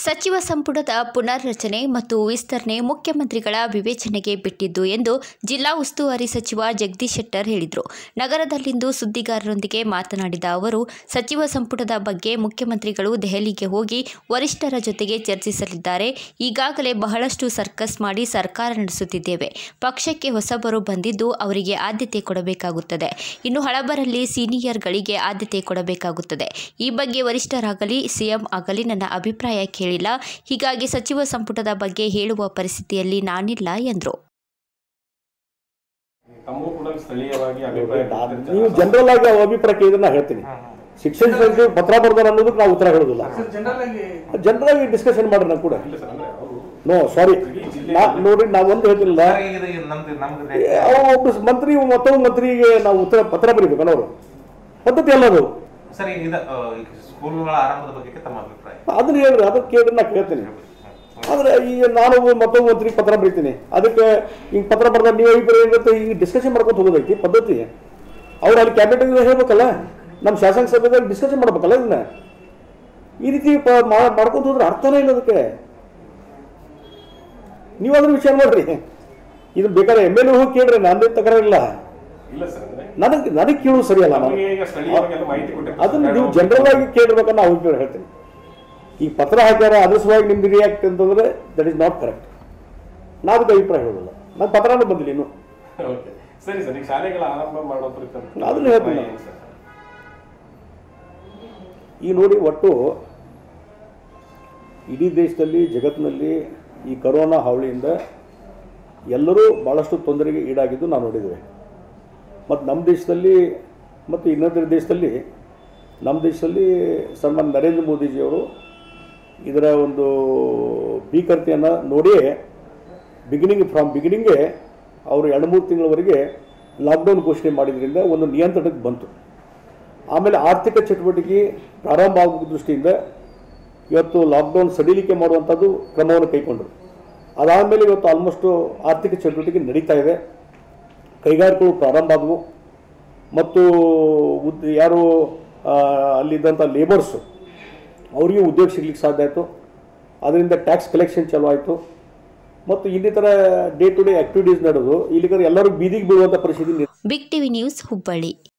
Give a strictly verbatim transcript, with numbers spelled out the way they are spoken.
ಸಚಿವ ಸಂಪುಟದ ಪುನರ್ರಚನೆ ಮತ್ತು ವಿಸ್ತರಣೆ ಮುಖ್ಯಮಂತ್ರಿಗಳ ವಿವೇಚನೆಗೆ ಬಿಟ್ಟಿದ್ದು ಎಂದು ಜಿಲ್ಲಾ ಉಸ್ತುವಾರಿ ಸಚಿವ ಜಗದೀಶ್ ಶೆಟ್ಟರ್ ಹೇಳಿದರು. ನಗರದಲ್ಲಿಂದು ಸುದ್ದಿಗಾರರೊಂದಿಗೆ ಮಾತನಾಡಿದ ಅವರು, ಸಚಿವ ಸಂಪುಟದ ಬಗ್ಗೆ ಮುಖ್ಯಮಂತ್ರಿಗಳು ದೆಹಲಿಗೆ ಹೋಗಿ ವರಿಷ್ಠರ ಜೊತೆಗೆ ಚರ್ಚಿಸಲಿದ್ದಾರೆ. ಈಗಾಗಲೇ ಬಹಳಷ್ಟು ಸರ್ಕಸ್ ಮಾಡಿ ಸರ್ಕಾರ ನಡೆಸುತ್ತಿದ್ದೇವೆ. ಪಕ್ಷಕ್ಕೆ ಹೊಸಬರು ಬಂದಿದ್ದು ಅವರಿಗೆ ಆದ್ಯತೆ ಕೊಡಬೇಕಾಗುತ್ತದೆ. ಇನ್ನು ಹಳಬರಲ್ಲಿ ಸೀನಿಯರ್ಗಳಿಗೆ ಆದ್ಯತೆ ಕೊಡಬೇಕಾಗುತ್ತದೆ. ಈ ಬಗ್ಗೆ ವರಿಷ್ಠರಾಗಲಿ ಸಿಎಂ ಆಗಲಿ ನನ್ನ ಅಭಿಪ್ರಾಯ ಕೇಳಿಲ್ಲ. ಹೀಗಾಗಿ ಸಚಿವ ಸಂಪುಟದ ಬಗ್ಗೆ ಹೇಳುವ ಪರಿಸ್ಥಿತಿಯಲ್ಲಿ ನಾನಿಲ್ಲ ಎಂದರು. ನೀವು ಜನರಲ್ ಆಗಿ ಅಭಿಪ್ರಾಯ ಕೇಳಿದ್ರೆ ನಾ ಹೇಳ್ತೀನಿ. ಶಿಕ್ಷಣ ಸಚಿವ ಪತ್ರ ಬರ್ದಾರ ಅನ್ನೋದಕ್ಕೆ ನಾವು ಉತ್ತರ ಹೇಳೋದಿಲ್ಲ. ಜನರಲ್ ಆಗಿ ಡಿಸ್ಕಷನ್ ಮಾಡ್ರಿ. ನಾವು ಕೂಡ ನೋ ಸಾರಿ ನೋಡಿ, ನಾವು ಒಂದು ಹೇಳ್ತಿಲ್ಲ. ಒಬ್ಬ ಮಂತ್ರಿ ಮತ್ತೊಬ್ಬ ಮಂತ್ರಿಗೆ ನಾವು ಉತ್ತರ ಪತ್ರ ಬರೀಬೇಕು ಅನ್ನೋರು ಪದ್ಧತಿ ಅಲ್ಲದು. ಅದನ್ನ ಹೇಳ್ರಿ, ಅದಕ್ಕೆ ಕೇಳಿದ್ರೆ ನಾ ಕೇಳ್ತೀನಿ. ಆದ್ರೆ ಈಗ ನಾನು ಮತ್ತೊಬ್ಬ ಮಂತ್ರಿಗೆ ಪತ್ರ ಬರೀತೀನಿ. ಅದಕ್ಕೆ ಈಗ ಪತ್ರ ಬರ್ದಾಗ ನೀವು ಅಭಿಪ್ರಾಯ ಏನಿರುತ್ತೆ ಈಗ ಡಿಸ್ಕಷನ್ ಮಾಡ್ಕೊಂಡು ಹೋಗೋದೈತಿ ಪದ್ಧತಿ. ಅವ್ರು ಅಲ್ಲಿ ಕ್ಯಾಬಿನೆಟ್ ಹೇಳ್ಬೇಕಲ್ಲ, ನಮ್ಮ ಶಾಸನ ಸಭೆದಾಗ ಡಿಸ್ಕಷನ್ ಮಾಡ್ಬೇಕಲ್ಲ. ಇದನ್ನ ಈ ರೀತಿ ಮಾಡ್ಕೊಂಡು ಹೋದ್ರೆ ಅರ್ಥನೇ ಇಲ್ಲ ಅದಕ್ಕೆ. ನೀವು ಅದ್ರ ವಿಚಾರ ಮಾಡ್ರಿ. ಇದು ಬೇಕಾದ್ರೆ ಎಮ್ ಎಲ್ ಎ ಹೋಗಿ ಕೇಳ್ರಿ, ನಂದೇ ತಕರಾರಿಲ್ಲ. ನನಗೆ ನನಗೆ ಕೇಳೋದು ಸರಿಯಲ್ಲ. ಅದನ್ನ ನೀವು ಜನರಲ್ ಆಗಿ ಕೇಳಿರ್ಬೇಕನ್ನ ನಾವು ಅಭಿಪ್ರಾಯ ಹೇಳ್ತೀನಿ. ಈ ಪತ್ರ ಹಾಕ್ಯಾರ ಅದ್ರ ಸಲುವಾಗಿ ನಿಮ್ದು ರಿಯಾಕ್ಟ್ ಅಂತಂದ್ರೆ ದಟ್ ಇಸ್ ನಾಟ್ ಕರೆಕ್ಟ್. ನಾವು ಅದಕ್ಕೆ ಅಭಿಪ್ರಾಯ ಹೇಳೋದಿಲ್ಲ. ನನ್ನ ಪತ್ರನೂ ಬಂದಿಲ್ಲ ಇನ್ನು. ಅದನ್ನ ಹೇಳ್ತೀನಿ. ಈ ನೋಡಿ, ಒಟ್ಟು ಇಡೀ ದೇಶದಲ್ಲಿ ಜಗತ್ತಿನಲ್ಲಿ ಈ ಕರೋನಾ ಹಾವಳಿಯಿಂದ ಎಲ್ಲರೂ ಭಾಳಷ್ಟು ತೊಂದರೆಗೆ ಈಡಾಗಿದ್ದು ನಾವು ನೋಡಿದ್ದೇವೆ. ಮತ್ತು ನಮ್ಮ ದೇಶದಲ್ಲಿ ಮತ್ತು ಇನ್ನೊಂದು ದೇಶದಲ್ಲಿ ನಮ್ಮ ದೇಶದಲ್ಲಿ ಸನ್ಮಾನ್ಯ ನರೇಂದ್ರ ಮೋದಿಜಿಯವರು ಇದರ ಒಂದು ಭೀಕರತೆಯನ್ನು ನೋಡಿಯೇ ಬಿಗಿನಿಂಗ್ ಫ್ರಾಮ್ ಬಿಗಿನಿಂಗೇ ಅವರು ಎರಡು ಮೂರು ತಿಂಗಳವರೆಗೆ ಲಾಕ್ಡೌನ್ ಘೋಷಣೆ ಮಾಡಿದ್ರಿಂದ ಒಂದು ನಿಯಂತ್ರಣಕ್ಕೆ ಬಂತು. ಆಮೇಲೆ ಆರ್ಥಿಕ ಚಟುವಟಿಕೆ ಪ್ರಾರಂಭ ಆಗುವ ದೃಷ್ಟಿಯಿಂದ ಇವತ್ತು ಲಾಕ್ಡೌನ್ ಸಡಿಲಿಕೆ ಮಾಡುವಂಥದ್ದು ಕ್ರಮವನ್ನು ಕೈಗೊಂಡರು. ಅದಾದಮೇಲೆ ಇವತ್ತು ಆಲ್ಮೋಸ್ಟು ಆರ್ಥಿಕ ಚಟುವಟಿಕೆ ನಡೀತಾ ಇದೆ. ಕೈಗಾರಿಕೆಗಳು ಪ್ರಾರಂಭ ಆದವು ಮತ್ತು ಉದ್ ಯಾರು ಅಲ್ಲಿದ್ದಂಥ ಲೇಬರ್ಸು ಅವರಿಗೆ ಉದ್ಯೋಗ ಸಿಗ್ಲಿಕ್ಕೆ ಸಾಧ್ಯ ಆಯಿತು. ಅದರಿಂದ ಟ್ಯಾಕ್ಸ್ ಕಲೆಕ್ಷನ್ ಚಾಲೂ ಆಯಿತು ಮತ್ತು ಇನ್ನಿತರ ಡೇ ಟು ಡೇ ಆಕ್ಟಿವಿಟೀಸ್ ನಡೆದು ಇಲ್ಲಿ ಎಲ್ಲರೂ ಬೀದಿಗೆ ಬೀಳುವಂಥ ಪರಿಸ್ಥಿತಿ. Big TV news Hubballi.